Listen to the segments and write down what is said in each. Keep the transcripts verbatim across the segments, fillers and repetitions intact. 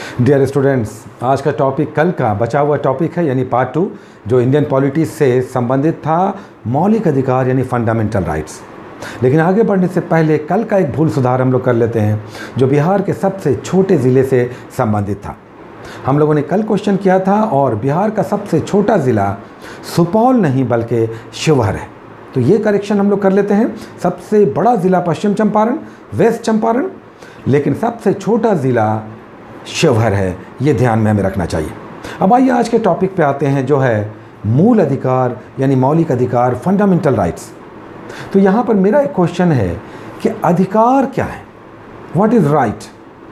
Dear students, आज का topic कल का बचा हुआ टॉपिक है यानी पार्ट टू, जो इंडियन पॉलिटी से संबंधित था, मौलिक अधिकार यानी फंडामेंटल राइट्स। लेकिन आगे बढ़ने से पहले कल का एक भूल सुधार हम लोग कर लेते हैं, जो बिहार के सबसे छोटे ज़िले से संबंधित था। हम लोगों ने कल क्वेश्चन किया था और बिहार का सबसे छोटा ज़िला सुपौल नहीं बल्कि शिवहर है। तो ये करेक्शन हम लोग कर लेते हैं। सबसे बड़ा ज़िला पश्चिम चंपारण, वेस्ट चंपारण, लेकिन सबसे छोटा ज़िला शिवहर है। ये ध्यान में हमें रखना चाहिए। अब आइए आज के टॉपिक पे आते हैं, जो है मूल अधिकार यानी मौलिक अधिकार, फंडामेंटल राइट्स। तो यहाँ पर मेरा एक क्वेश्चन है कि अधिकार क्या है, व्हाट इज़ राइट।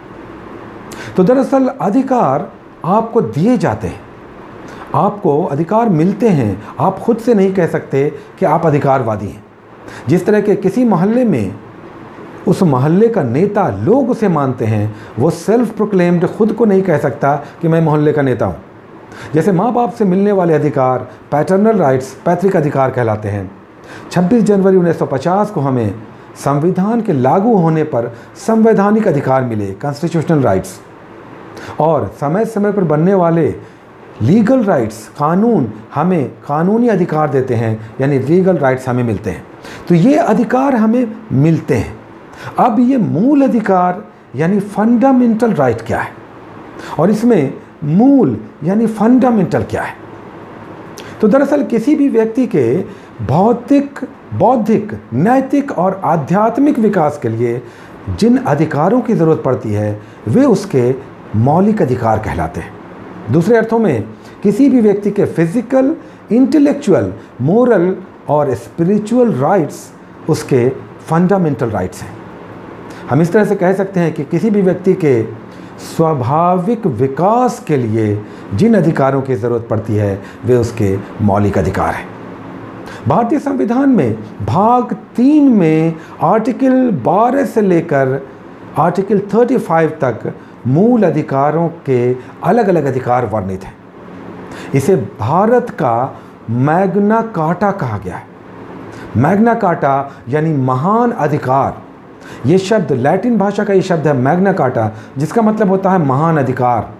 तो दरअसल अधिकार आपको दिए जाते हैं, आपको अधिकार मिलते हैं। आप खुद से नहीं कह सकते कि आप अधिकारवादी हैं। जिस तरह के किसी मोहल्ले में उस मोहल्ले का नेता लोग उसे मानते हैं, वो सेल्फ प्रोक्लेम्ड खुद को नहीं कह सकता कि मैं मोहल्ले का नेता हूँ। जैसे माँ बाप से मिलने वाले अधिकार पैटर्नल राइट्स, पैतृक अधिकार कहलाते हैं। छब्बीस जनवरी उन्नीस सौ पचास को हमें संविधान के लागू होने पर संवैधानिक अधिकार मिले, कॉन्स्टिट्यूशनल राइट्स। और समय समय पर बनने वाले लीगल राइट्स, कानून हमें कानूनी अधिकार देते हैं, यानी लीगल राइट्स हमें मिलते हैं। तो ये अधिकार हमें मिलते हैं। अब ये मूल अधिकार यानी फंडामेंटल राइट क्या है, और इसमें मूल यानी फंडामेंटल क्या है। तो दरअसल किसी भी व्यक्ति के भौतिक, बौद्धिक, नैतिक और आध्यात्मिक विकास के लिए जिन अधिकारों की ज़रूरत पड़ती है, वे उसके मौलिक अधिकार कहलाते हैं। दूसरे अर्थों में किसी भी व्यक्ति के फिजिकल, इंटेलेक्चुअल, मोरल और स्पिरिचुअल राइट्स उसके फंडामेंटल राइट्स हैं। हम इस तरह से कह सकते हैं कि किसी भी व्यक्ति के स्वाभाविक विकास के लिए जिन अधिकारों की ज़रूरत पड़ती है, वे उसके मौलिक अधिकार हैं। भारतीय संविधान में भाग तीन में आर्टिकल बारह से लेकर आर्टिकल पैंतीस तक मूल अधिकारों के अलग अलग अधिकार वर्णित हैं। इसे भारत का मैग्ना कार्टा कहा गया है। मैग्ना कार्टा यानी महान अधिकार। ये शब्द लैटिन भाषा का ये शब्द है मैग्ना कार्टा, जिसका मतलब होता है महान अधिकार।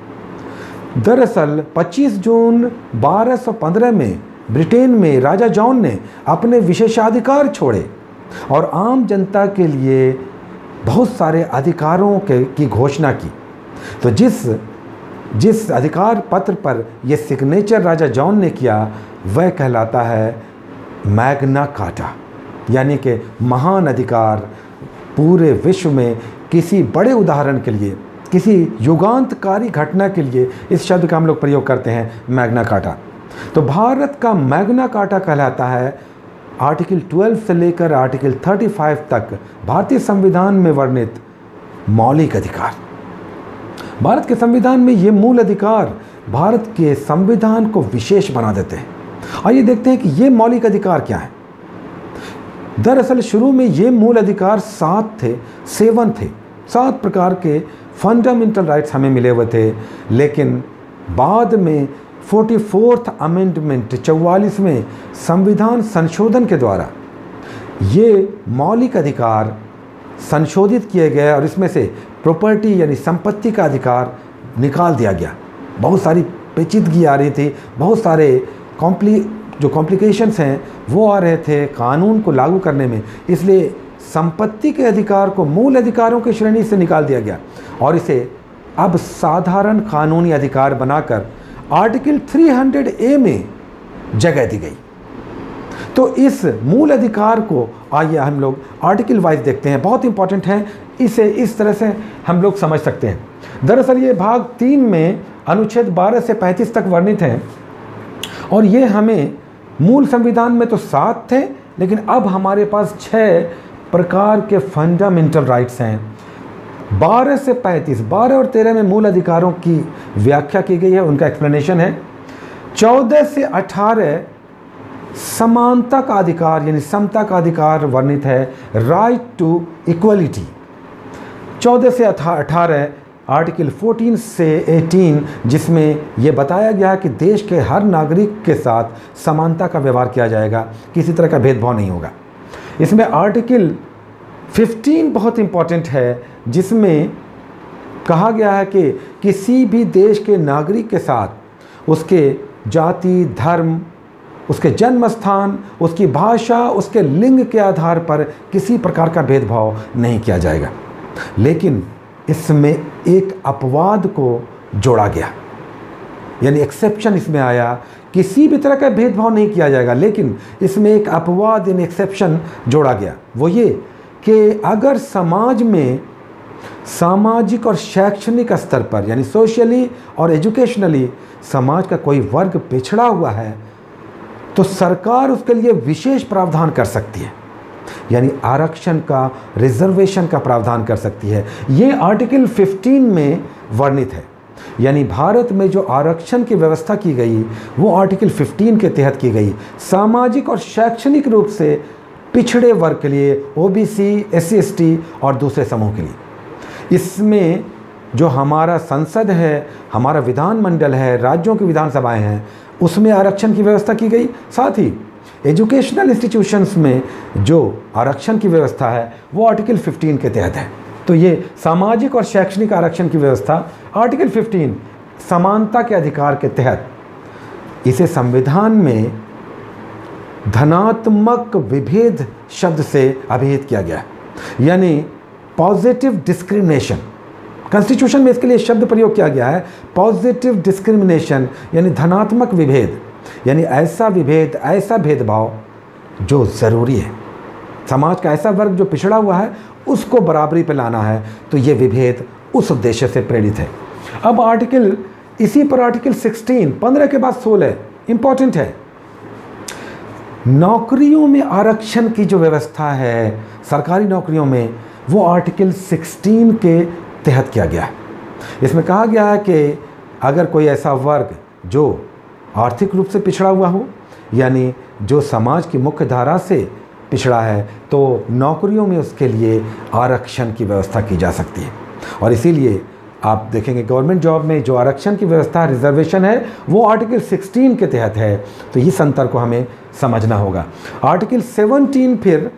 दरअसल पच्चीस जून बारह सौ पंद्रह में ब्रिटेन में राजा जॉन ने अपने विशेषाधिकार छोड़े और आम जनता के लिए बहुत सारे अधिकारों के की घोषणा की। तो जिस जिस अधिकार पत्र पर यह सिग्नेचर राजा जॉन ने किया, वह कहलाता है मैग्ना कार्टा, यानी कि महान अधिकार। पूरे विश्व में किसी बड़े उदाहरण के लिए, किसी युगांतकारी घटना के लिए इस शब्द का हम लोग प्रयोग करते हैं, मैग्ना कार्टा। तो भारत का मैग्ना कार्टा कहलाता है आर्टिकल बारह से लेकर आर्टिकल पैंतीस तक भारतीय संविधान में वर्णित मौलिक अधिकार। भारत के संविधान में ये मूल अधिकार भारत के संविधान को विशेष बना देते हैं। आइए देखते हैं कि ये मौलिक अधिकार क्या है। दरअसल शुरू में ये मूल अधिकार सात थे, सेवन थे। सात प्रकार के फंडामेंटल राइट्स हमें मिले हुए थे, लेकिन बाद में फोर्टी फोर्थ अमेंडमेंट, चौवालीसवें संविधान संशोधन के द्वारा ये मौलिक अधिकार संशोधित किए गए और इसमें से प्रॉपर्टी यानी संपत्ति का अधिकार निकाल दिया गया। बहुत सारी पेचीदगी आ रही थी, बहुत सारे कॉम्प्ली जो कॉम्प्लिकेशंस हैं वो आ रहे थे कानून को लागू करने में। इसलिए संपत्ति के अधिकार को मूल अधिकारों की श्रेणी से निकाल दिया गया और इसे अब साधारण कानूनी अधिकार बनाकर आर्टिकल तीन सौ ए में जगह दी गई। तो इस मूल अधिकार को आइए हम लोग आर्टिकल वाइज देखते हैं, बहुत इंपॉर्टेंट है। इसे इस तरह से हम लोग समझ सकते हैं। दरअसल ये भाग तीन में अनुच्छेद बारह से पैंतीस तक वर्णित हैं और ये हमें मूल संविधान में तो सात थे, लेकिन अब हमारे पास छः प्रकार के फंडामेंटल राइट्स हैं। बारह से पैंतीस, बारह और तेरह में मूल अधिकारों की व्याख्या की गई है, उनका एक्सप्लेनेशन है। चौदह से अठारह समानता का अधिकार यानी समता का अधिकार वर्णित है, राइट टू इक्वलिटी। चौदह से अठारह आर्टिकल चौदह से अठारह, जिसमें यह बताया गया है कि देश के हर नागरिक के साथ समानता का व्यवहार किया जाएगा, किसी तरह का भेदभाव नहीं होगा। इसमें आर्टिकल पंद्रह बहुत इंपॉर्टेंट है, जिसमें कहा गया है कि किसी भी देश के नागरिक के साथ उसके जाति, धर्म, उसके जन्म स्थान, उसकी भाषा, उसके लिंग के आधार पर किसी प्रकार का भेदभाव नहीं किया जाएगा। लेकिन इसमें एक अपवाद को जोड़ा गया, यानी एक्सेप्शन इसमें आया, किसी भी तरह का भेदभाव नहीं किया जाएगा, लेकिन इसमें एक अपवाद यानी एक्सेप्शन जोड़ा गया। वो ये कि अगर समाज में सामाजिक और शैक्षणिक स्तर पर यानी सोशली और एजुकेशनली समाज का कोई वर्ग पिछड़ा हुआ है तो सरकार उसके लिए विशेष प्रावधान कर सकती है, यानी आरक्षण का, रिजर्वेशन का प्रावधान कर सकती है। ये आर्टिकल पंद्रह में वर्णित है। यानी भारत में जो आरक्षण की व्यवस्था की गई वो आर्टिकल पंद्रह के तहत की गई, सामाजिक और शैक्षणिक रूप से पिछड़े वर्ग के लिए, ओबीसी, एससी, एसटी और दूसरे समूह के लिए। इसमें जो हमारा संसद है, हमारा विधानमंडल है, राज्यों की विधानसभाएं हैं, उसमें आरक्षण की व्यवस्था की गई। साथ ही एजुकेशनल इंस्टीट्यूशंस में जो आरक्षण की व्यवस्था है वो आर्टिकल पंद्रह के तहत है। तो ये सामाजिक और शैक्षणिक आरक्षण की व्यवस्था आर्टिकल पंद्रह समानता के अधिकार के तहत, इसे संविधान में धनात्मक विभेद शब्द से अभिहित किया गया है, यानी पॉजिटिव डिस्क्रिमिनेशन। कॉन्स्टिट्यूशन में इसके लिए शब्द प्रयोग किया गया है, पॉजिटिव डिस्क्रिमिनेशन, यानी धनात्मक विभेद, यानी ऐसा विभेद, ऐसा भेदभाव जो ज़रूरी है। समाज का ऐसा वर्ग जो पिछड़ा हुआ है उसको बराबरी पर लाना है, तो ये विभेद उस उद्देश्य से प्रेरित है। अब आर्टिकल, इसी पर आर्टिकल सोलह, पंद्रह के बाद सोलह इंपॉर्टेंट है। नौकरियों में आरक्षण की जो व्यवस्था है सरकारी नौकरियों में, वो आर्टिकल सोलह के तहत किया गया है। इसमें कहा गया है कि अगर कोई ऐसा वर्ग जो आर्थिक रूप से पिछड़ा हुआ हो, यानी जो समाज की मुख्य धारा से पिछड़ा है, तो नौकरियों में उसके लिए आरक्षण की व्यवस्था की जा सकती है। और इसीलिए आप देखेंगे गवर्नमेंट जॉब में जो आरक्षण की व्यवस्था, रिजर्वेशन है, वो आर्टिकल सोलह के तहत है। तो इस अंतर को हमें समझना होगा। आर्टिकल सत्रह फिर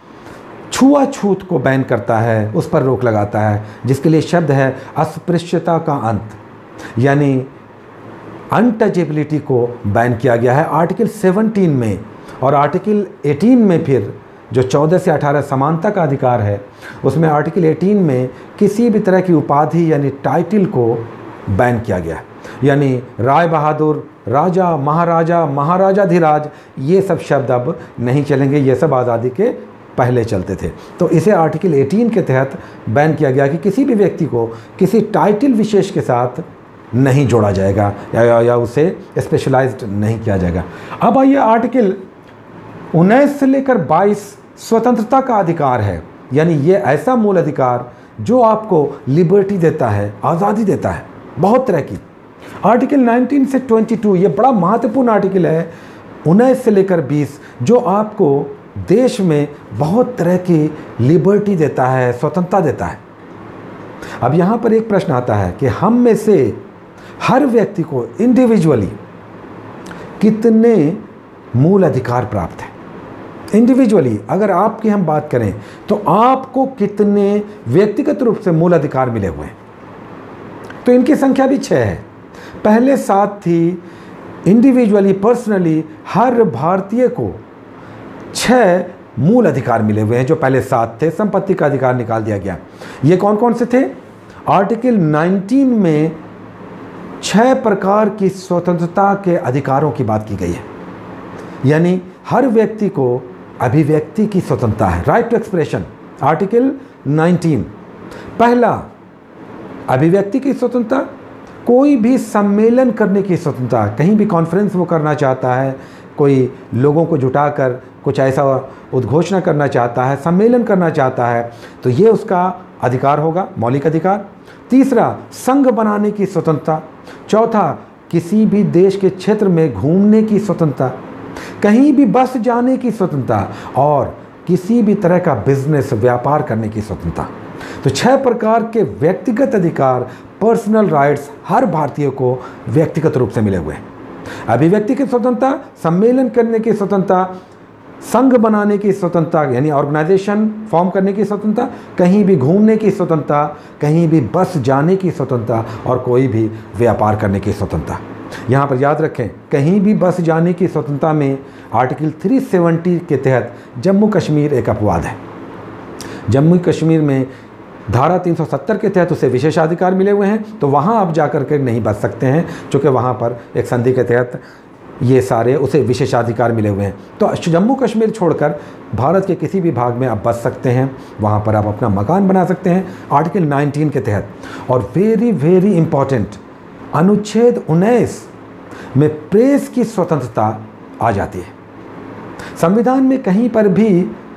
छुआछूत को बैन करता है, उस पर रोक लगाता है, जिसके लिए शब्द है अस्पृश्यता का अंत, यानी अनटचेबिलिटी को बैन किया गया है आर्टिकल सत्रह में। और आर्टिकल अठारह में फिर जो चौदह से अठारह समानता का अधिकार है, उसमें आर्टिकल अठारह में किसी भी तरह की उपाधि यानी टाइटल को बैन किया गया है, यानी राय बहादुर, राजा, महाराजा, महाराजाधिराज, ये सब शब्द अब नहीं चलेंगे, ये सब आज़ादी के पहले चलते थे। तो इसे आर्टिकल अठारह के तहत बैन किया गया कि किसी भी व्यक्ति को किसी टाइटल विशेष के साथ नहीं जोड़ा जाएगा या, या, या उसे स्पेशलाइज्ड नहीं किया जाएगा। अब आइए आर्टिकल उन्नीस से लेकर बाईस स्वतंत्रता का अधिकार है, यानी ये ऐसा मूल अधिकार जो आपको लिबर्टी देता है, आज़ादी देता है बहुत तरह की। आर्टिकल उन्नीस से बाईस ये बड़ा महत्वपूर्ण आर्टिकल है, उन्नीस से लेकर बीस, जो आपको देश में बहुत तरह की लिबर्टी देता है, स्वतंत्रता देता है। अब यहाँ पर एक प्रश्न आता है कि हम में से हर व्यक्ति को इंडिविजुअली कितने मूल अधिकार प्राप्त हैं। इंडिविजुअली अगर आपकी हम बात करें तो आपको कितने व्यक्तिगत रूप से मूल अधिकार मिले हुए हैं, तो इनकी संख्या भी छः है। पहले सात थी, इंडिविजुअली पर्सनली हर भारतीय को छः मूल अधिकार मिले हुए हैं, जो पहले सात थे। संपत्ति का अधिकार निकाल दिया गया। ये कौन कौन से थे? आर्टिकल उन्नीस में छह प्रकार की स्वतंत्रता के अधिकारों की बात की गई है, यानी हर व्यक्ति को अभिव्यक्ति की स्वतंत्रता है, राइट टू एक्सप्रेशन, आर्टिकल उन्नीस। पहला, अभिव्यक्ति की स्वतंत्रता, कोई भी सम्मेलन करने की स्वतंत्रता, कहीं भी कॉन्फ्रेंस वो करना चाहता है, कोई लोगों को जुटाकर कुछ ऐसा उद्घोषणा करना चाहता है, सम्मेलन करना चाहता है, तो ये उसका अधिकार होगा, मौलिक अधिकार। तीसरा, संघ बनाने की स्वतंत्रता। चौथा, किसी भी देश के क्षेत्र में घूमने की स्वतंत्रता, कहीं भी बस जाने की स्वतंत्रता, और किसी भी तरह का बिजनेस, व्यापार करने की स्वतंत्रता। तो छह प्रकार के व्यक्तिगत अधिकार, पर्सनल राइट्स हर भारतीय को व्यक्तिगत रूप से मिले हुए हैं। अभिव्यक्ति की स्वतंत्रता, सम्मेलन करने की स्वतंत्रता, संघ बनाने की स्वतंत्रता यानी ऑर्गेनाइजेशन फॉर्म करने की स्वतंत्रता, कहीं भी घूमने की स्वतंत्रता, कहीं भी बस जाने की स्वतंत्रता और कोई भी व्यापार करने की स्वतंत्रता। यहाँ पर याद रखें, कहीं भी बस जाने की स्वतंत्रता में आर्टिकल तीन सौ सत्तर के तहत जम्मू कश्मीर एक अपवाद है। जम्मू कश्मीर में धारा तीन सौ सत्तर के तहत उसे विशेषाधिकार मिले हुए हैं, तो वहाँ आप जा कर के नहीं बच सकते हैं, क्योंकि वहाँ पर एक संधि के तहत ये सारे उसे विशेषाधिकार मिले हुए हैं। तो जम्मू कश्मीर छोड़कर भारत के किसी भी भाग में आप बच सकते हैं, वहाँ पर आप अपना मकान बना सकते हैं आर्टिकल उन्नीस के तहत। और वेरी वेरी इम्पॉर्टेंट, अनुच्छेद उन्नीस में प्रेस की स्वतंत्रता आ जाती है। संविधान में कहीं पर भी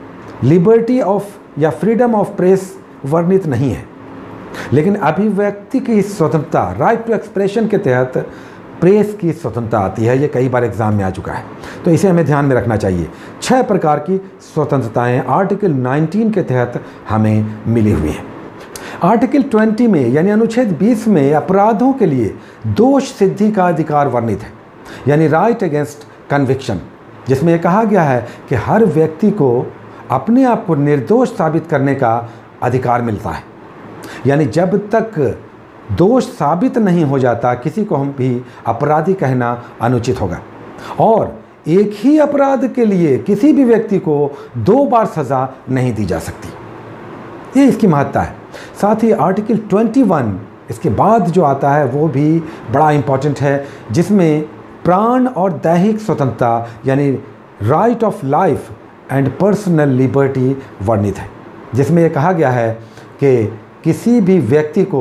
लिबर्टी ऑफ या फ्रीडम ऑफ प्रेस वर्णित नहीं है, लेकिन अभिव्यक्ति की स्वतंत्रता, राइट टू एक्सप्रेशन के तहत प्रेस की स्वतंत्रता आती है। ये कई बार एग्जाम में आ चुका है, तो इसे हमें ध्यान में रखना चाहिए। छह प्रकार की स्वतंत्रताएं आर्टिकल उन्नीस के तहत हमें मिली हुई हैं। आर्टिकल बीस में यानी अनुच्छेद बीस में अपराधों के लिए दोष सिद्धि का अधिकार वर्णित है, यानी राइट अगेंस्ट कन्विक्शन, जिसमें यह कहा गया है कि हर व्यक्ति को अपने आप को निर्दोष साबित करने का अधिकार मिलता है। यानी जब तक दोष साबित नहीं हो जाता, किसी को हम भी अपराधी कहना अनुचित होगा। और एक ही अपराध के लिए किसी भी व्यक्ति को दो बार सज़ा नहीं दी जा सकती, ये इसकी महत्ता है। साथ ही आर्टिकल इक्कीस इसके बाद जो आता है वो भी बड़ा इम्पॉर्टेंट है, जिसमें प्राण और दैहिक स्वतंत्रता यानी right of life and personal liberty वर्णित है, जिसमें यह कहा गया है कि किसी भी व्यक्ति को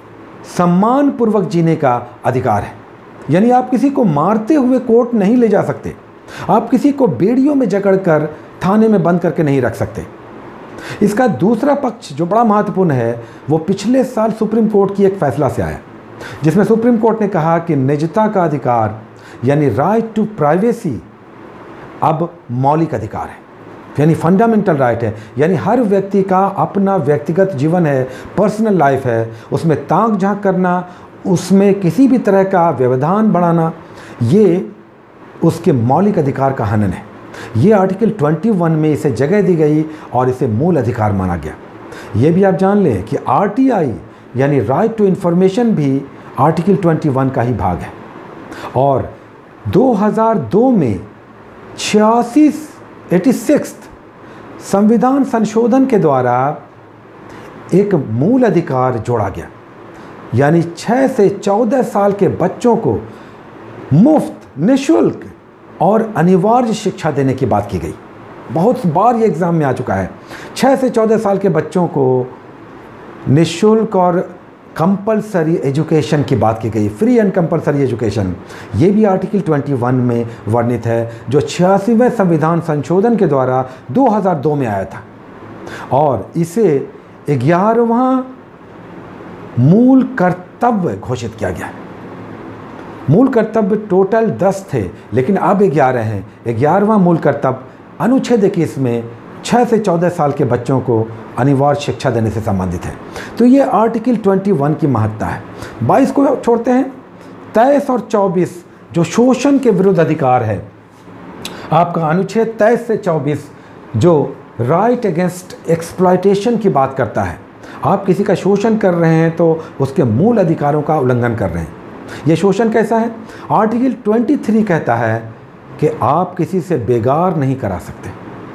सम्मानपूर्वक जीने का अधिकार है। यानी आप किसी को मारते हुए कोर्ट नहीं ले जा सकते, आप किसी को बेड़ियों में जकड़कर थाने में बंद करके नहीं रख सकते। इसका दूसरा पक्ष जो बड़ा महत्वपूर्ण है वो पिछले साल सुप्रीम कोर्ट की एक फैसला से आया, जिसमें सुप्रीम कोर्ट ने कहा कि निजता का अधिकार यानी राइट टू प्राइवेसी अब मौलिक अधिकार है, यानी फंडामेंटल राइट है। यानी हर व्यक्ति का अपना व्यक्तिगत जीवन है, पर्सनल लाइफ है, उसमें ताक झांक करना, उसमें किसी भी तरह का व्यवधान बढ़ाना, ये उसके मौलिक अधिकार का हनन है। ये आर्टिकल इक्कीस में इसे जगह दी गई और इसे मूल अधिकार माना गया। ये भी आप जान लें कि आरटीआई यानी राइट टू इन्फॉर्मेशन भी आर्टिकल इक्कीस का ही भाग है। और दो हज़ार दो में छियासी छियासी संविधान संशोधन के द्वारा एक मूल अधिकार जोड़ा गया, यानी छः से चौदह साल के बच्चों को मुफ्त, निःशुल्क और अनिवार्य शिक्षा देने की बात की गई। बहुत बार ये एग्ज़ाम में आ चुका है। छः से चौदह साल के बच्चों को निःशुल्क और कंपलसरी एजुकेशन की बात की गई, फ्री एंड कंपलसरी एजुकेशन। ये भी आर्टिकल इक्कीस में वर्णित है, जो छियासीवें संविधान संशोधन के द्वारा दो हज़ार दो में आया था। और इसे ग्यारहवां मूल कर्तव्य घोषित किया गया। मूल कर्तव्य टोटल दस थे, लेकिन अब ग्यारह हैं। ग्यारहवां मूल कर्तव्य अनुच्छेद इक्कीस में छः से चौदह साल के बच्चों को अनिवार्य शिक्षा देने से संबंधित है। तो ये आर्टिकल इक्कीस की महत्ता है। बाईस को छोड़ते हैं। तेईस और चौबीस जो शोषण के विरुद्ध अधिकार है, आपका अनुच्छेद तेईस से चौबीस जो राइट अगेंस्ट एक्सप्लॉयटेशन की बात करता है। आप किसी का शोषण कर रहे हैं तो उसके मूल अधिकारों का उल्लंघन कर रहे हैं। ये शोषण कैसा है? आर्टिकल तेईस कहता है कि आप किसी से बेगार नहीं करा सकते।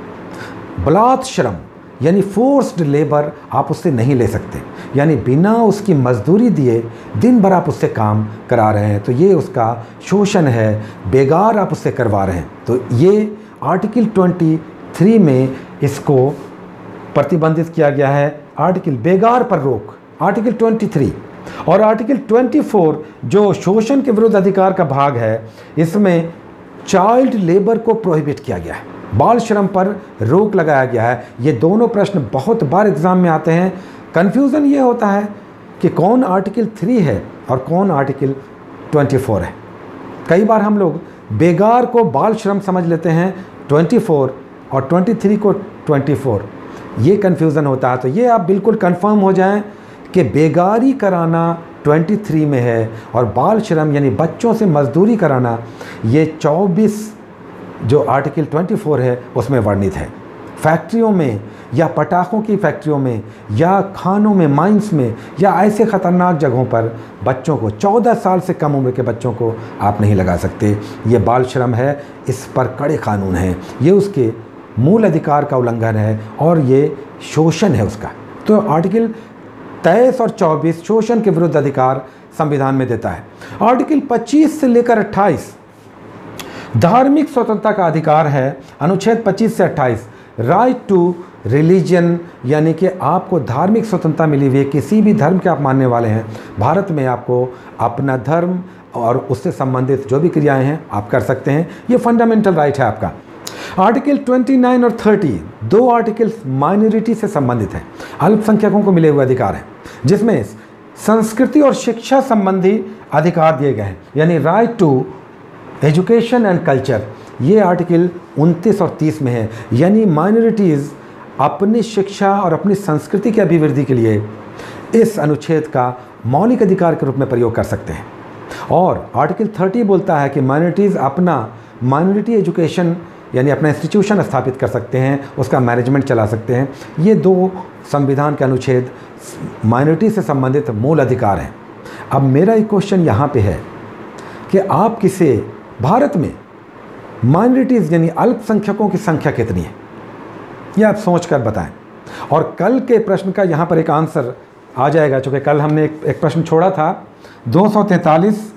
बलात् श्रम यानी फोर्स्ड लेबर आप उससे नहीं ले सकते, यानी बिना उसकी मजदूरी दिए दिन भर आप उससे काम करा रहे हैं तो ये उसका शोषण है, बेगार आप उससे करवा रहे हैं। तो ये आर्टिकल तेईस में इसको प्रतिबंधित किया गया है। आर्टिकल बेगार पर रोक आर्टिकल तेईस और आर्टिकल चौबीस जो शोषण के विरुद्ध अधिकार का भाग है, इसमें चाइल्ड लेबर को प्रोहिबिट किया गया है, बाल श्रम पर रोक लगाया गया है। ये दोनों प्रश्न बहुत बार एग्जाम में आते हैं। कन्फ्यूज़न ये होता है कि कौन आर्टिकल तीन है और कौन आर्टिकल चौबीस है। कई बार हम लोग बेगार को बाल श्रम समझ लेते हैं चौबीस और तेईस को चौबीस, ये कन्फ्यूज़न होता है। तो ये आप बिल्कुल कंफर्म हो जाएं कि बेगारी कराना तेईस में है और बाल श्रम यानी बच्चों से मजदूरी कराना ये चौबीस जो आर्टिकल चौबीस है उसमें वर्णित है। फैक्ट्रियों में या पटाखों की फैक्ट्रियों में या खानों में, माइंस में या ऐसे ख़तरनाक जगहों पर बच्चों को, चौदह साल से कम उम्र के बच्चों को आप नहीं लगा सकते। ये बाल श्रम है, इस पर कड़े कानून हैं, ये उसके मूल अधिकार का उल्लंघन है और ये शोषण है उसका। तो आर्टिकल तेईस और चौबीस शोषण के विरुद्ध अधिकार संविधान में देता है। आर्टिकल पच्चीस से लेकर अट्ठाईस धार्मिक स्वतंत्रता का अधिकार है। अनुच्छेद पच्चीस से अट्ठाईस राइट टू रिलीजन, यानी कि आपको धार्मिक स्वतंत्रता मिली हुई है। किसी भी धर्म के आप मानने वाले हैं, भारत में आपको अपना धर्म और उससे संबंधित जो भी क्रियाएं हैं आप कर सकते हैं। ये फंडामेंटल राइट है आपका। आर्टिकल उनतीस और तीस दो आर्टिकल्स माइनॉरिटी से संबंधित हैं, अल्पसंख्यकों को मिले हुए अधिकार हैं, जिसमें संस्कृति और शिक्षा संबंधी अधिकार दिए गए हैं, यानी right to education and culture. ये आर्टिकल उनतीस और तीस में है, यानी माइनॉरिटीज़ अपनी शिक्षा और अपनी संस्कृति की अभिवृद्धि के लिए इस अनुच्छेद का मौलिक अधिकार के रूप में प्रयोग कर सकते हैं। और आर्टिकल तीस बोलता है कि माइनॉरिटीज़ अपना माइनॉरिटी एजुकेशन यानी अपना इंस्टीट्यूशन स्थापित कर सकते हैं, उसका मैनेजमेंट चला सकते हैं। ये दो संविधान के अनुच्छेद माइनॉरिटी से संबंधित मूल अधिकार हैं। अब मेरा एक क्वेश्चन यहाँ पे है कि आप किसे भारत में माइनॉरिटीज़ यानी अल्पसंख्यकों की संख्या कितनी है, ये आप सोच कर बताएं। और कल के प्रश्न का यहाँ पर एक आंसर आ जाएगा, चूँकि कल हमने एक, एक प्रश्न छोड़ा था दो सौ तैंतालीस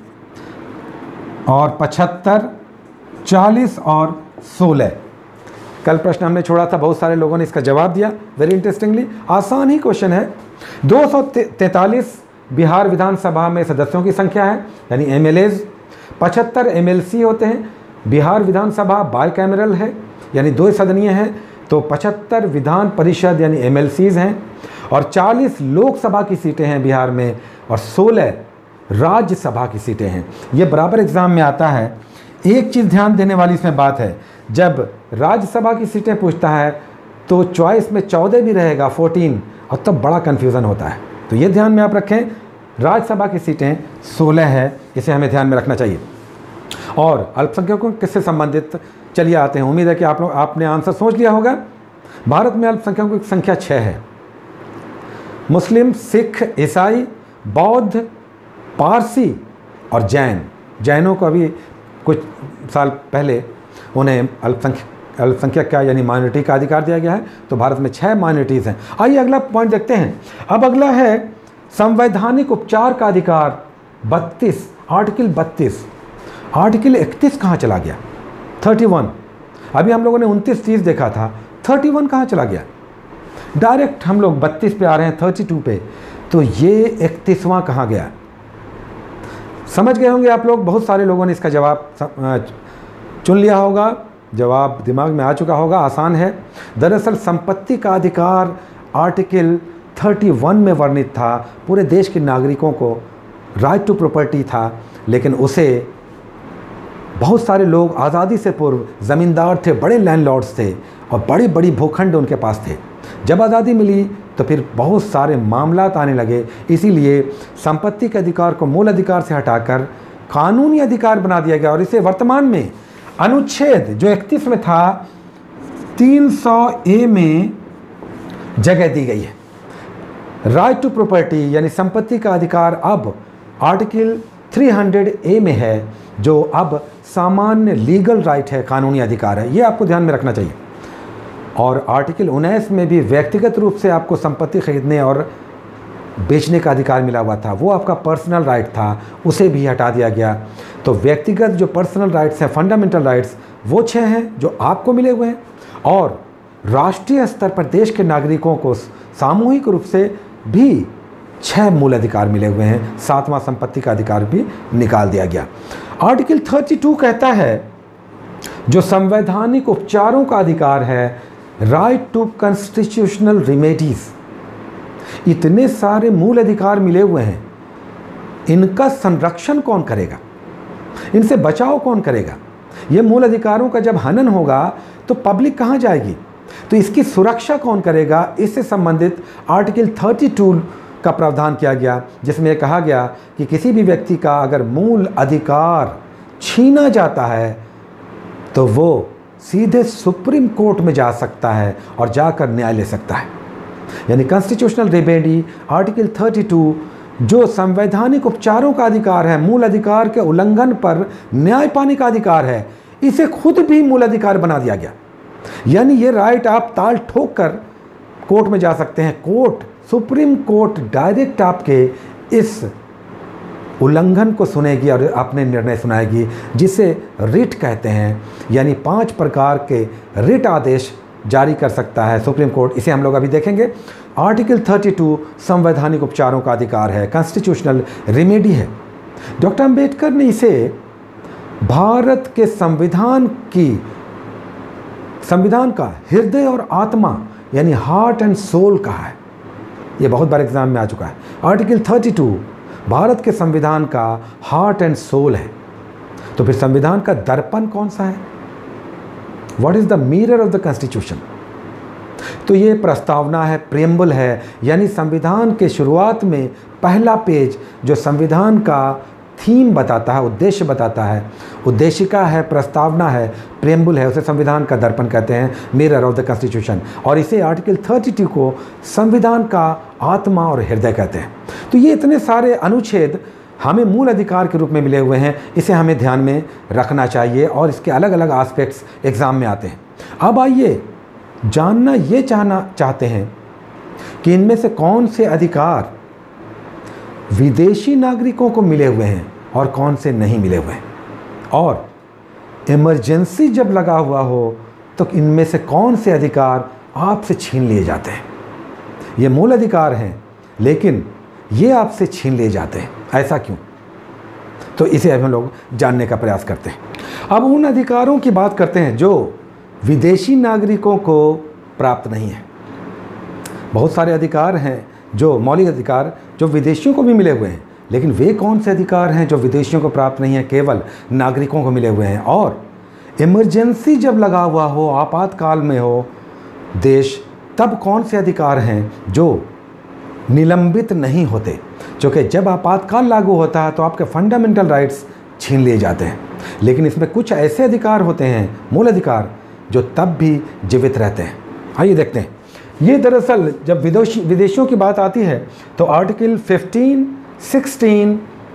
और पचहत्तर, चालीस और सोलह। कल प्रश्न हमने छोड़ा था, बहुत सारे लोगों ने इसका जवाब दिया। वेरी इंटरेस्टिंगली आसान ही क्वेश्चन है। दो सौ तैंतालीस बिहार विधानसभा में सदस्यों की संख्या है, यानी एमएलएज। पचहत्तर एमएलसी होते हैं। बिहार विधानसभा बाईकैमरल है, यानी दो सदनीय है, तो पचहत्तर विधान परिषद यानी एमएलसीज हैं। और चालीस लोकसभा की सीटें हैं बिहार में और सोलह राज्यसभा की सीटें हैं। ये बराबर एग्ज़ाम में आता है। एक चीज़ ध्यान देने वाली इसमें बात है, जब राज्यसभा की सीटें पूछता है तो चॉइस में चौदह भी रहेगा, चौदह, और तब बड़ा कन्फ्यूज़न होता है। तो ये ध्यान में आप रखें, राज्यसभा की सीटें सोलह है, इसे हमें ध्यान में रखना चाहिए। और अल्पसंख्यकों किससे संबंधित, चलिए आते हैं। उम्मीद है कि आप लोग आपने आंसर सोच लिया होगा। भारत में अल्पसंख्यकों की संख्या छः है। मुस्लिम, सिख, ईसाई, बौद्ध, पारसी और जैन। जैनों को अभी कुछ साल पहले उन्हें अल्पसंख्यक अल्पसंख्यक का यानी माइनॉरिटी का अधिकार दिया गया है। तो भारत में छह माइनॉरिटीज़ हैं। आइए अगला पॉइंट देखते हैं। अब अगला है संवैधानिक उपचार का अधिकार बत्तीस, आर्टिकल बत्तीस। आर्टिकल इकतीस कहाँ चला गया? इकतीस। अभी हम लोगों ने उनतीस तीस देखा था, इकतीस कहाँ चला गया? डायरेक्ट हम लोग बत्तीस पे आ रहे हैं, बत्तीस पे। तो ये इकतीसवां कहाँ गया? समझ गए होंगे आप लोग। बहुत सारे लोगों ने इसका जवाब चुन लिया होगा, जवाब दिमाग में आ चुका होगा। आसान है। दरअसल संपत्ति का अधिकार आर्टिकल इकतीस में वर्णित था। पूरे देश के नागरिकों को राइट टू प्रॉपर्टी था, लेकिन उसे बहुत सारे लोग आज़ादी से पूर्व ज़मींदार थे, बड़े लैंडलॉर्ड्स थे और बड़ी बड़ी भूखंड उनके पास थे। जब आज़ादी मिली तो फिर बहुत सारे मामलात आने लगे। इसीलिए संपत्ति के अधिकार को मूल अधिकार से हटाकर कानूनी अधिकार बना दिया गया और इसे वर्तमान में अनुच्छेद जो इकतीस में था तीन सौ ए में जगह दी गई है। राइट टू प्रॉपर्टी यानी संपत्ति का अधिकार अब आर्टिकल तीन सौ ए में है, जो अब सामान्य लीगल राइट है, कानूनी अधिकार है। ये आपको ध्यान में रखना चाहिए। और आर्टिकल उन्नीस में भी व्यक्तिगत रूप से आपको संपत्ति खरीदने और बेचने का अधिकार मिला हुआ था, वो आपका पर्सनल राइट था, उसे भी हटा दिया गया। तो व्यक्तिगत जो पर्सनल राइट्स हैं, फंडामेंटल राइट्स, वो छः हैं जो आपको मिले हुए हैं। और राष्ट्रीय स्तर पर देश के नागरिकों को सामूहिक रूप से भी छह मूल अधिकार मिले हुए हैं। सातवां संपत्ति का अधिकार भी निकाल दिया गया। आर्टिकल बत्तीस कहता है जो संवैधानिक उपचारों का अधिकार है, राइट टू कॉन्स्टिट्यूशनल रेमेडीज। इतने सारे मूल अधिकार मिले हुए हैं, इनका संरक्षण कौन करेगा? इनसे बचाव कौन करेगा? ये मूल अधिकारों का जब हनन होगा तो पब्लिक कहाँ जाएगी? तो इसकी सुरक्षा कौन करेगा? इससे संबंधित आर्टिकल बत्तीस का प्रावधान किया गया, जिसमें कहा गया कि किसी भी व्यक्ति का अगर मूल अधिकार छीना जाता है तो वो सीधे सुप्रीम कोर्ट में जा सकता है और जाकर न्याय ले सकता है। यानी कॉन्स्टिट्यूशनल रेमेडी आर्टिकल बत्तीस जो संवैधानिक उपचारों का अधिकार है, मूल अधिकार के उल्लंघन पर न्याय पाने का अधिकार है, इसे खुद भी मूल अधिकार बना दिया गया। यानी ये राइट आप ताल ठोक कर कोर्ट में जा सकते हैं। कोर्ट, सुप्रीम कोर्ट डायरेक्ट आपके इस उल्लंघन को सुनेगी और अपने निर्णय सुनाएगी, जिसे रिट कहते हैं। यानी पांच प्रकार के रिट आदेश जारी कर सकता है सुप्रीम कोर्ट। इसे हम लोग अभी देखेंगे। आर्टिकल बत्तीस संवैधानिक उपचारों का अधिकार है, कॉन्स्टिट्यूशनल रेमेडी है। डॉक्टर अंबेडकर ने इसे भारत के संविधान की संविधान का हृदय और आत्मा यानी हार्ट एंड सोल कहा है। ये बहुत बार एग्जाम में आ चुका है। आर्टिकल बत्तीस भारत के संविधान का हार्ट एंड सोल है। तो फिर संविधान का दर्पण कौन सा है? What is the mirror of the constitution? तो ये प्रस्तावना है, प्रेम्बल है, यानी संविधान के शुरुआत में पहला पेज जो संविधान का थीम बताता है, उद्देश्य बताता है, उद्देशिका है, प्रस्तावना है, प्रेम्बल है, उसे संविधान का दर्पण कहते हैं, मिरर ऑफ द कॉन्स्टिट्यूशन। और इसे आर्टिकल बत्तीस को संविधान का आत्मा और हृदय कहते हैं। तो ये इतने सारे अनुच्छेद हमें मूल अधिकार के रूप में मिले हुए हैं, इसे हमें ध्यान में रखना चाहिए और इसके अलग अलग एस्पेक्ट्स एग्ज़ाम में आते हैं। अब आइए जानना ये चाहना चाहते हैं कि इनमें से कौन से अधिकार विदेशी नागरिकों को मिले हुए हैं और कौन से नहीं मिले हुए हैं, और इमरजेंसी जब लगा हुआ हो तो इनमें से कौन से अधिकार आपसे छीन लिए जाते हैं। ये मूल अधिकार हैं लेकिन ये आपसे छीन लिए जाते हैं, ऐसा क्यों? तो इसे हम लोग जानने का प्रयास करते हैं। अब उन अधिकारों की बात करते हैं जो विदेशी नागरिकों को प्राप्त नहीं है। बहुत सारे अधिकार हैं जो मौलिक अधिकार जो विदेशियों को भी मिले हुए हैं, लेकिन वे कौन से अधिकार हैं जो विदेशियों को प्राप्त नहीं है, केवल नागरिकों को मिले हुए हैं। और इमरजेंसी जब लगा हुआ हो, आपातकाल में हो देश, तब कौन से अधिकार हैं जो निलंबित नहीं होते, क्योंकि जब आपातकाल लागू होता है तो आपके फंडामेंटल राइट्स छीन लिए जाते हैं। लेकिन इसमें कुछ ऐसे अधिकार होते हैं, मूल अधिकार, जो तब भी जीवित रहते हैं। आइए देखते हैं। ये दरअसल जब विदेशी विदेशियों की बात आती है तो आर्टिकल पंद्रह, सोलह,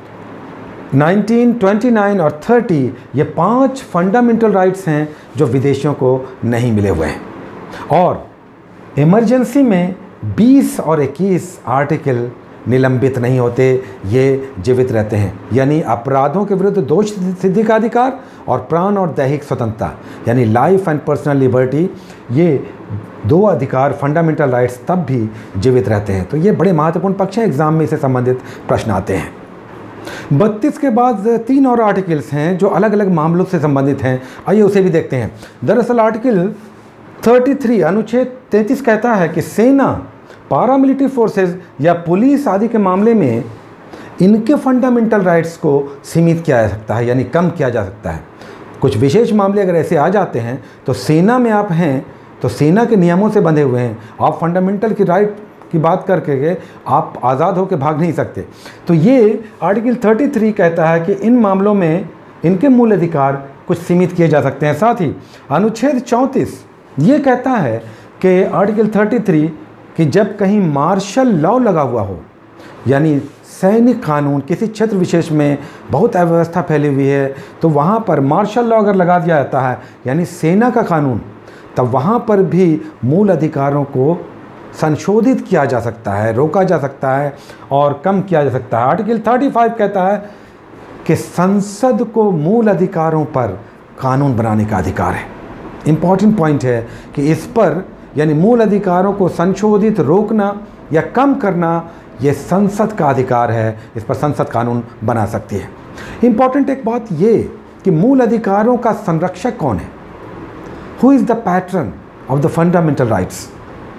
उन्नीस, उनतीस और तीस ये पांच फंडामेंटल राइट्स हैं जो विदेशियों को नहीं मिले हुए हैं। और इमरजेंसी में बीस और इक्कीस आर्टिकल निलंबित नहीं होते, ये जीवित रहते हैं। यानी अपराधों के विरुद्ध दोष सिद्धि का अधिकार और प्राण और दैहिक स्वतंत्रता यानी लाइफ एंड पर्सनल लिबर्टी, ये दो अधिकार फंडामेंटल राइट्स तब भी जीवित रहते हैं। तो ये बड़े महत्वपूर्ण पक्ष हैं, एग्जाम में इससे संबंधित प्रश्न आते हैं। बत्तीस के बाद तीन और आर्टिकल्स हैं जो अलग अलग मामलों से संबंधित हैं। आइए उसे भी देखते हैं। दरअसल आर्टिकल तैंतीस अनुच्छेद तैंतीस कहता है कि सेना, पारामिलिट्री फोर्सेस या पुलिस आदि के मामले में इनके फंडामेंटल राइट्स को सीमित किया जा सकता है, यानी कम किया जा सकता है। कुछ विशेष मामले अगर ऐसे आ जाते हैं तो सेना में आप हैं तो सेना के नियमों से बंधे हुए हैं, आप फंडामेंटल की राइट की बात करके आप आज़ाद होकर भाग नहीं सकते। तो ये आर्टिकल तैंतीस कहता है कि इन मामलों में इनके मूल अधिकार कुछ सीमित किए जा सकते हैं। साथ ही अनुच्छेद चौंतीस ये कहता है कि आर्टिकल तैंतीस कि जब कहीं मार्शल लॉ लगा हुआ हो, यानी सैनिक कानून, किसी क्षेत्र विशेष में बहुत अव्यवस्था फैली हुई है तो वहाँ पर मार्शल लॉ अगर लगा दिया जाता है यानी सेना का कानून, तब वहाँ पर भी मूल अधिकारों को संशोधित किया जा सकता है, रोका जा सकता है और कम किया जा सकता है। आर्टिकल पैंतीस कहता है कि संसद को मूल अधिकारों पर कानून बनाने का अधिकार है। इम्पॉर्टेंट पॉइंट है कि इस पर यानी मूल अधिकारों को संशोधित, रोकना या कम करना ये संसद का अधिकार है, इस पर संसद कानून बना सकती है। इम्पॉर्टेंट एक बात ये कि मूल अधिकारों का संरक्षक कौन है, who is the patron of the fundamental rights,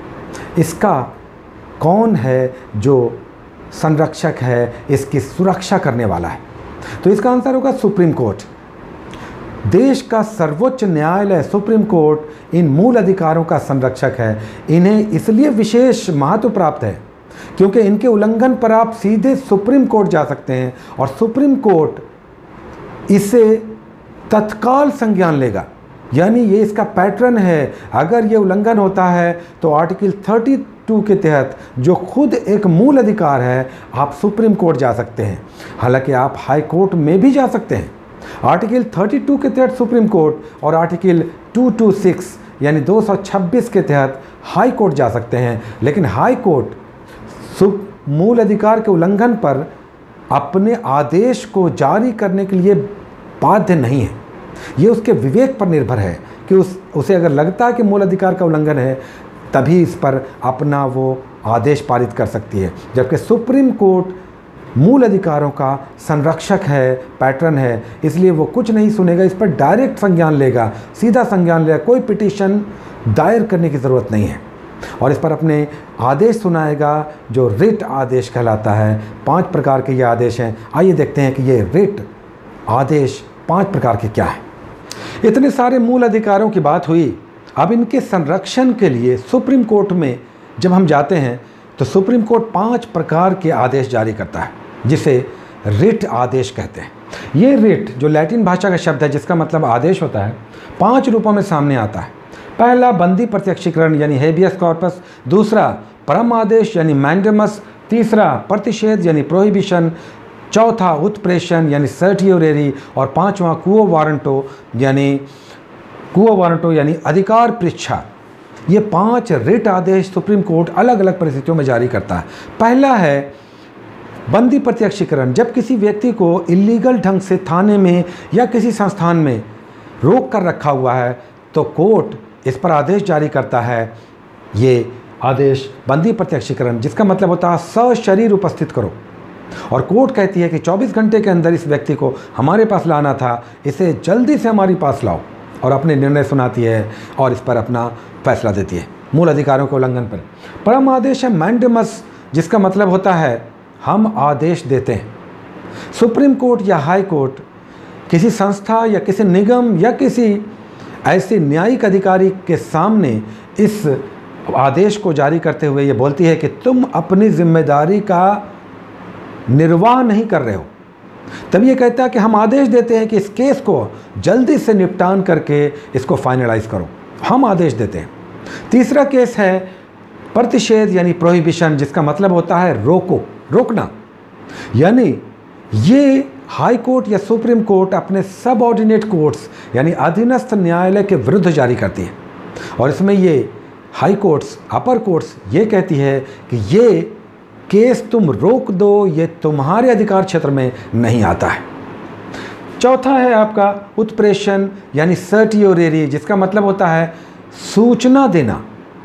इसका कौन है जो संरक्षक है, इसकी सुरक्षा करने वाला है। तो इसका आंसर होगा सुप्रीम कोर्ट। देश का सर्वोच्च न्यायालय सुप्रीम कोर्ट इन मूल अधिकारों का संरक्षक है। इन्हें इसलिए विशेष महत्व प्राप्त है क्योंकि इनके उल्लंघन पर आप सीधे सुप्रीम कोर्ट जा सकते हैं और सुप्रीम कोर्ट इसे तत्काल संज्ञान लेगा यानी ये इसका पैटर्न है। अगर ये उल्लंघन होता है तो आर्टिकल बत्तीस के तहत जो खुद एक मूल अधिकार है, आप सुप्रीम कोर्ट जा सकते हैं। हालांकि आप हाई कोर्ट में भी जा सकते हैं। आर्टिकल बत्तीस के तहत सुप्रीम कोर्ट और आर्टिकल दो सौ छब्बीस यानी दो सौ छब्बीस के तहत हाई कोर्ट जा सकते हैं। लेकिन हाई कोर्ट मूल अधिकार के उल्लंघन पर अपने आदेश को जारी करने के लिए बाध्य नहीं है। ये उसके विवेक पर निर्भर है कि उस उसे अगर लगता है कि मूल अधिकार का उल्लंघन है, तभी इस पर अपना वो आदेश पारित कर सकती है। जबकि सुप्रीम कोर्ट मूल अधिकारों का संरक्षक है, पैटर्न है, इसलिए वो कुछ नहीं सुनेगा, इस पर डायरेक्ट संज्ञान लेगा, सीधा संज्ञान लेगा। कोई पिटीशन दायर करने की ज़रूरत नहीं है और इस पर अपने आदेश सुनाएगा, जो रिट आदेश कहलाता है। पांच प्रकार के ये आदेश हैं। आइए देखते हैं कि ये रिट आदेश पांच प्रकार के क्या हैं। इतने सारे मूल अधिकारों की बात हुई, अब इनके संरक्षण के लिए सुप्रीम कोर्ट में जब हम जाते हैं तो सुप्रीम कोर्ट पांच प्रकार के आदेश जारी करता है, जिसे रिट आदेश कहते हैं। ये रिट जो लैटिन भाषा का शब्द है, जिसका मतलब आदेश होता है, पांच रूपों में सामने आता है। पहला बंदी प्रत्यक्षीकरण यानी हेबियस कॉर्पस, दूसरा परम आदेश यानी मैंडेमस, तीसरा प्रतिषेध यानी प्रोहिबिशन, चौथा उत्प्रेषण यानी सर्टियोरेरी, और पांचवा कुओ वारंटो यानी कुओ वारंटो यानी अधिकार परीक्षा। ये पांच रिट आदेश सुप्रीम कोर्ट अलग अलग परिस्थितियों में जारी करता है। पहला है बंदी प्रत्यक्षीकरण। जब किसी व्यक्ति को इलीगल ढंग से थाने में या किसी संस्थान में रोक कर रखा हुआ है तो कोर्ट इस पर आदेश जारी करता है। ये आदेश बंदी प्रत्यक्षीकरण, जिसका मतलब होता है सशरीर उपस्थित करो, और कोर्ट कहती है कि चौबीस घंटे के अंदर इस व्यक्ति को हमारे पास लाना था, इसे जल्दी से हमारे पास लाओ, और अपने निर्णय सुनाती है और इस पर अपना फैसला देती है मूल अधिकारों के उल्लंघन पर। परम आदेश है मैंडेमस, जिसका मतलब होता है हम आदेश देते हैं। सुप्रीम कोर्ट या हाई कोर्ट किसी संस्था या किसी निगम या किसी ऐसे न्यायिक अधिकारी के सामने इस आदेश को जारी करते हुए ये बोलती है कि तुम अपनी जिम्मेदारी का निर्वाह नहीं कर रहे हो। तब ये कहता है कि हम आदेश देते हैं कि इस केस को जल्दी से निपटान करके इसको फाइनलाइज करो, हम आदेश देते हैं। तीसरा केस है प्रतिषेध यानी प्रोहिबिशन, जिसका मतलब होता है रोको, रोकना। यानी ये हाई कोर्ट या सुप्रीम कोर्ट अपने सबऑर्डिनेट कोर्ट्स यानी अधीनस्थ न्यायालय के विरुद्ध जारी करती है, और इसमें ये हाई कोर्ट्स, अपर कोर्ट्स ये कहती है कि ये केस तुम रोक दो, ये तुम्हारे अधिकार क्षेत्र में नहीं आता है। चौथा है आपका उत्प्रेषण यानी सर्टियोरेरी, जिसका मतलब होता है सूचना देना।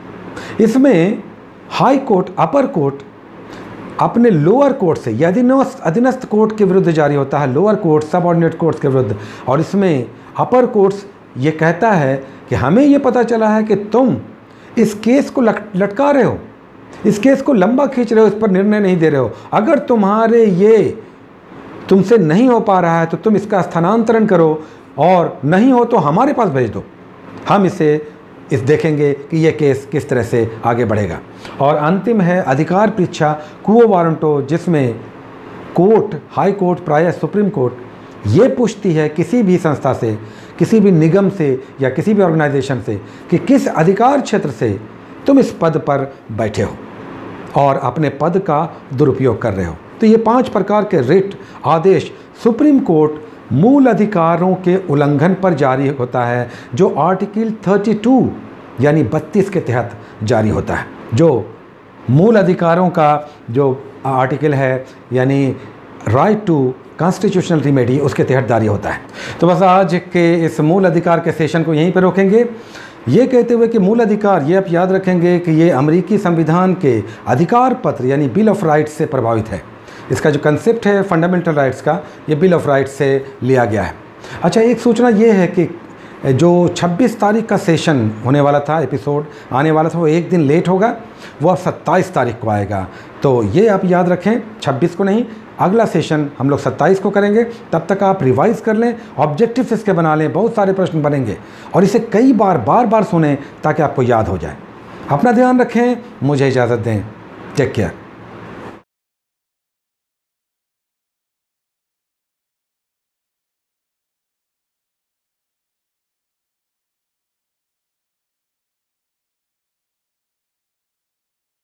इसमें हाई कोर्ट, अपर कोर्ट अपने लोअर कोर्ट से या अधीनस्थ अधीनस्थ कोर्ट के विरुद्ध जारी होता है, लोअर कोर्ट सबऑर्डिनेट कोर्ट्स के विरुद्ध। और इसमें अपर कोर्ट्स ये कहता है कि हमें ये पता चला है कि तुम इस केस को लटका रहे हो, इस केस को लंबा खींच रहे हो, इस पर निर्णय नहीं दे रहे हो। अगर तुम्हारे ये तुमसे नहीं हो पा रहा है तो तुम इसका स्थानांतरण करो, और नहीं हो तो हमारे पास भेज दो, हम इसे इस देखेंगे कि ये केस किस तरह से आगे बढ़ेगा। और अंतिम है अधिकार परीक्षा कुओ वारंटो, जिसमें कोर्ट, हाई कोर्ट प्रायः सुप्रीम कोर्ट ये पूछती है किसी भी संस्था से, किसी भी निगम से या किसी भी ऑर्गेनाइजेशन से कि किस अधिकार क्षेत्र से तुम इस पद पर बैठे हो और अपने पद का दुरुपयोग कर रहे हो। तो ये पांच प्रकार के रिट आदेश सुप्रीम कोर्ट मूल अधिकारों के उल्लंघन पर जारी होता है, जो आर्टिकल बत्तीस यानी बत्तीस के तहत जारी होता है, जो मूल अधिकारों का जो आर्टिकल है यानी राइट टू कॉन्स्टिट्यूशनल रिमेडी, उसके तहत जारी होता है। तो बस आज के इस मूल अधिकार के सेशन को यहीं पर रोकेंगे, ये कहते हुए कि मूल अधिकार, ये आप याद रखेंगे कि ये अमेरिकी संविधान के अधिकार पत्र यानी बिल ऑफ राइट्स से प्रभावित है। इसका जो कंसेप्ट है फंडामेंटल राइट्स का, ये बिल ऑफ राइट्स से लिया गया है। अच्छा, एक सूचना ये है कि जो छब्बीस तारीख का सेशन होने वाला था, एपिसोड आने वाला था, वो एक दिन लेट होगा, वो अब सत्ताईस तारीख को आएगा। तो ये आप याद रखें, छब्बीस को नहीं, अगला सेशन हम लोग सत्ताईस को करेंगे। तब तक आप रिवाइज कर लें, ऑब्जेक्टिव्स इसके बना लें, बहुत सारे प्रश्न बनेंगे, और इसे कई बार बार बार सुनें ताकि आपको याद हो जाए। अपना ध्यान रखें, मुझे इजाज़त दें, टेक केयर।